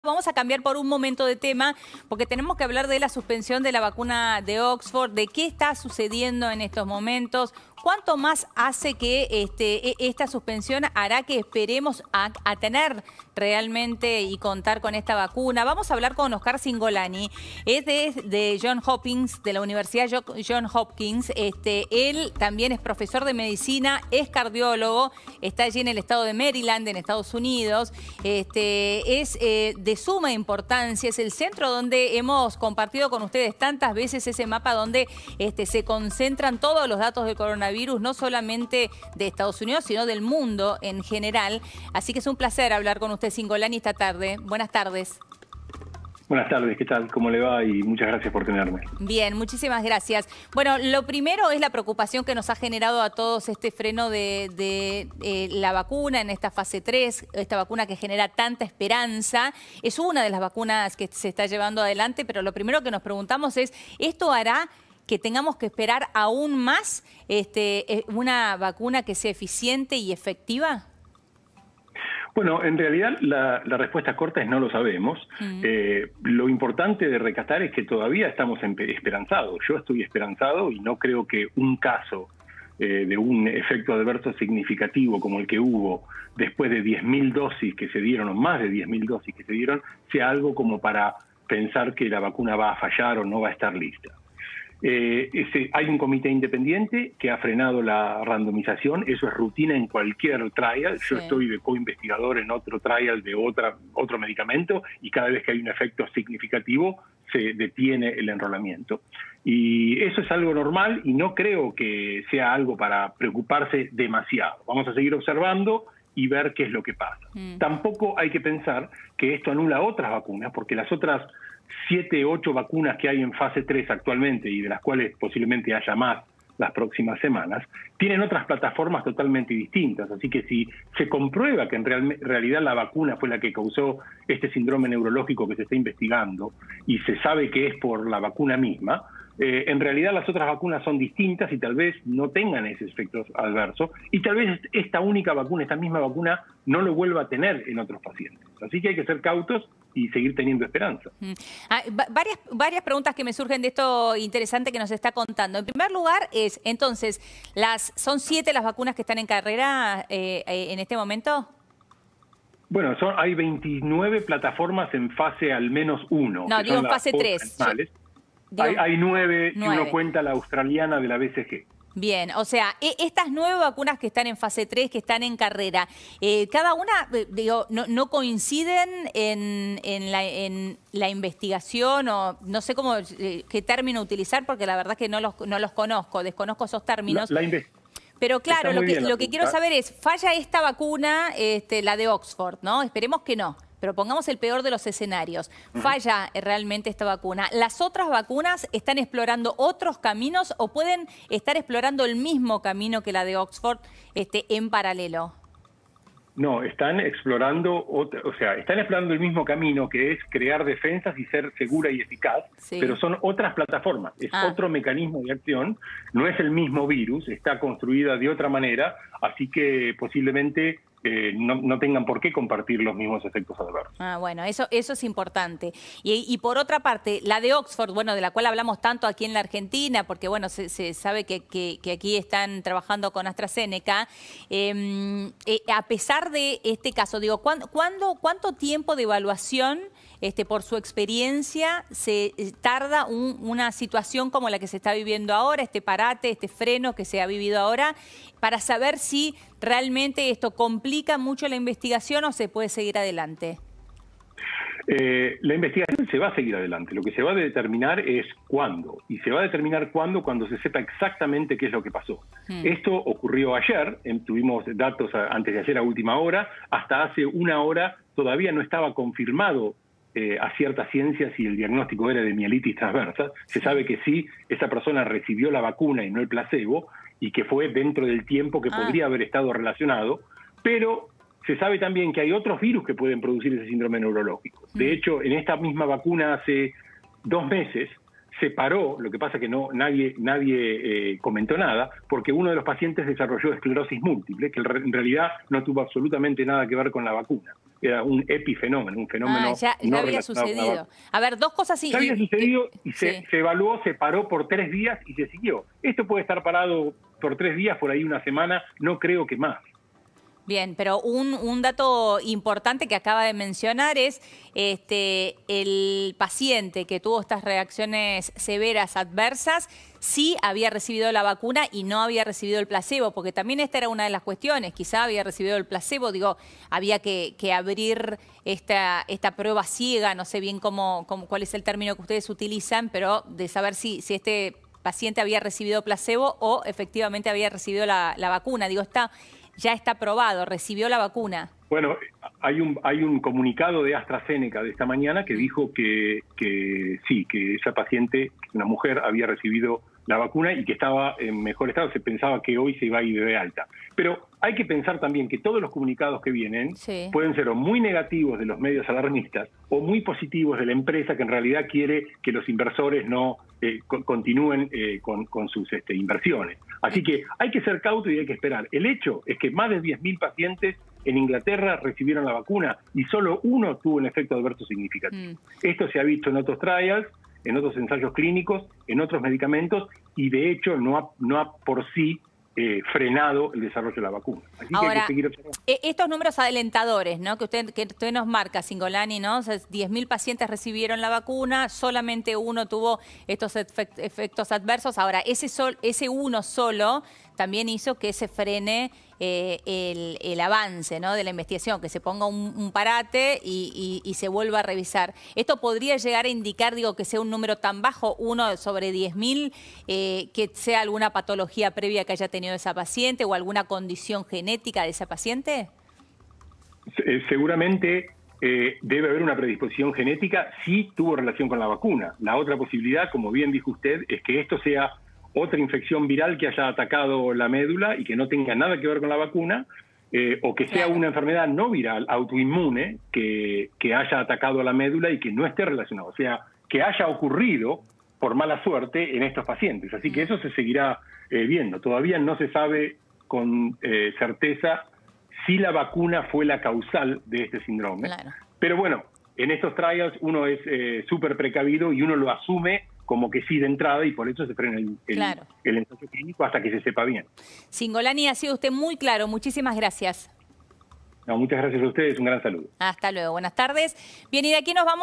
Vamos a cambiar por un momento de tema porque tenemos que hablar de la suspensión de la vacuna de Oxford, de qué está sucediendo en estos momentos, cuánto más hace que esta suspensión hará que esperemos a tener realmente y contar con esta vacuna. Vamos a hablar con Oscar Cingolani, es de Johns Hopkins, de la Universidad Johns Hopkins. Él también es profesor de medicina, es cardiólogo, está allí en el estado de Maryland, en Estados Unidos. Es de suma importancia, es el centro donde hemos compartido con ustedes tantas veces ese mapa donde se concentran todos los datos del coronavirus, no solamente de Estados Unidos, sino del mundo en general. Así que es un placer hablar con usted, Cingolani, esta tarde. Buenas tardes. Buenas tardes, ¿qué tal? ¿Cómo le va? Y muchas gracias por tenerme. Bien, muchísimas gracias. Bueno, lo primero es la preocupación que nos ha generado a todos este freno de la vacuna en esta fase 3, esta vacuna que genera tanta esperanza. Es una de las vacunas que se está llevando adelante, pero lo primero que nos preguntamos es, ¿esto hará que tengamos que esperar aún más una vacuna que sea eficiente y efectiva? Bueno, en realidad la respuesta corta es no lo sabemos. Lo importante de recatar es que todavía estamos esperanzados. Yo estoy esperanzado y no creo que un caso de un efecto adverso significativo como el que hubo después de 10.000 dosis que se dieron, o más de 10.000 dosis que se dieron, sea algo como para pensar que la vacuna va a fallar o no va a estar lista. Hay un comité independiente que ha frenado la randomización, eso es rutina en cualquier trial. Yo estoy de co-investigador en otro trial de otro medicamento y cada vez que hay un efecto significativo se detiene el enrolamiento. Y eso es algo normal y no creo que sea algo para preocuparse demasiado. Vamos a seguir observando y ver qué es lo que pasa. Tampoco hay que pensar que esto anula otras vacunas, porque las otras 7, 8 vacunas que hay en fase 3 actualmente y de las cuales posiblemente haya más las próximas semanas, tienen otras plataformas totalmente distintas. Así que si se comprueba que en realidad la vacuna fue la que causó este síndrome neurológico que se está investigando y se sabe que es por la vacuna misma, en realidad las otras vacunas son distintas y tal vez no tengan ese efecto adverso y tal vez esta única vacuna, esta misma vacuna, no lo vuelva a tener en otros pacientes. Así que hay que ser cautos y seguir teniendo esperanza. Varias preguntas que me surgen de esto interesante que nos está contando. En primer lugar entonces, ¿son 7 las vacunas que están en carrera en este momento? Bueno, hay 29 plataformas en fase al menos 1. No, digo en fase 3. Hay 9 si uno cuenta la australiana de la BCG. Bien, o sea, estas 9 vacunas que están en fase 3, que están en carrera, cada una, no coinciden en la investigación, o no sé qué término utilizar, porque la verdad es que no los conozco, desconozco esos términos. Pero claro, lo que quiero saber es, ¿falla esta vacuna, la de Oxford, ¿no? Esperemos que no. Pero pongamos el peor de los escenarios. Falla realmente esta vacuna. ¿Las otras vacunas están explorando otros caminos o pueden estar explorando el mismo camino que la de Oxford en paralelo? No, están explorando el mismo camino, que es crear defensas y ser segura y eficaz, pero son otras plataformas, es otro mecanismo de acción, no es el mismo virus, está construida de otra manera, así que posiblemente no tengan por qué compartir los mismos efectos adversos. Bueno, eso es importante. Y por otra parte, la de Oxford, bueno, de la cual hablamos tanto aquí en la Argentina, porque bueno, se sabe que aquí están trabajando con AstraZeneca, a pesar de este caso, digo, ¿cuánto tiempo de evaluación, por su experiencia, se tarda una situación como la que se está viviendo ahora, este parate, este freno que se ha vivido ahora, para saber si realmente esto complica mucho la investigación o se puede seguir adelante? La investigación se va a seguir adelante. Lo que se va a determinar es cuándo. Y se va a determinar cuando se sepa exactamente qué es lo que pasó. Esto ocurrió ayer. Tuvimos datos antes de ayer a última hora. Hasta hace una hora todavía no estaba confirmado a cierta ciencia si el diagnóstico era de mielitis transversa. Se sabe que sí, esa persona recibió la vacuna y no el placebo, y que fue dentro del tiempo que podría haber estado relacionado, pero se sabe también que hay otros virus que pueden producir ese síndrome neurológico. De hecho, en esta misma vacuna hace 2 meses se paró, lo que pasa que nadie comentó nada, porque uno de los pacientes desarrolló esclerosis múltiple, que en realidad no tuvo absolutamente nada que ver con la vacuna. era un epifenómeno, un fenómeno ya no había relacionado con la sucedido. vacuna. A ver, dos cosas... Ya había sucedido y sí. se evaluó, se paró por 3 días y se siguió. Esto puede estar parado por 3 días, por ahí una semana, no creo que más. Bien, pero un dato importante que acaba de mencionar es el paciente que tuvo estas reacciones severas adversas sí había recibido la vacuna y no había recibido el placebo, porque también esta era una de las cuestiones, quizá había recibido el placebo, digo, había que abrir esta prueba ciega, no sé bien cuál es el término que ustedes utilizan, pero de saber si este paciente había recibido placebo o efectivamente había recibido la vacuna. Digo, ya está aprobado, recibió la vacuna. Bueno, hay un comunicado de AstraZeneca de esta mañana que dijo que sí, que esa paciente, una mujer, había recibido la vacuna y que estaba en mejor estado. Se pensaba que hoy se iba a ir de alta. Pero hay que pensar también que todos los comunicados que vienen pueden ser o muy negativos de los medios alarmistas o muy positivos de la empresa que en realidad quiere que los inversores no continúen con sus inversiones. Así que hay que ser cauto y hay que esperar. El hecho es que más de 10.000 pacientes en Inglaterra recibieron la vacuna y solo uno tuvo un efecto adverso significativo. Esto se ha visto en otros trials, en otros ensayos clínicos, en otros medicamentos y de hecho no ha por sí frenado el desarrollo de la vacuna. Así ahora, que hay que seguir observando. Estos números adelentadores, ¿no? que usted nos marca, Cingolani, ¿no? O sea, 10.000 pacientes recibieron la vacuna, solamente uno tuvo estos efectos adversos. Ahora, ese uno solo también hizo que se frene el avance, ¿no? de la investigación, que se ponga un parate y se vuelva a revisar. ¿Esto podría llegar a indicar, digo, que sea un número tan bajo, 1 sobre 10.000, que sea alguna patología previa que haya tenido esa paciente o alguna condición genética de esa paciente? Seguramente debe haber una predisposición genética si tuvo relación con la vacuna. La otra posibilidad, como bien dijo usted, es que esto sea otra infección viral que haya atacado la médula y que no tenga nada que ver con la vacuna, o que sea una enfermedad no viral, autoinmune, que haya atacado a la médula y que no esté relacionado. O sea, que haya ocurrido por mala suerte en estos pacientes. Así que eso se seguirá viendo. Todavía no se sabe con certeza si la vacuna fue la causal de este síndrome. Claro. Pero bueno, en estos trials uno es súper precavido y uno lo asume como que sí de entrada y por eso se frena el ensayo clínico hasta que se sepa bien. Cingolani, ha sido usted muy claro. Muchísimas gracias. No, muchas gracias a ustedes. Un gran saludo. Hasta luego. Buenas tardes. Bien, y de aquí nos vamos.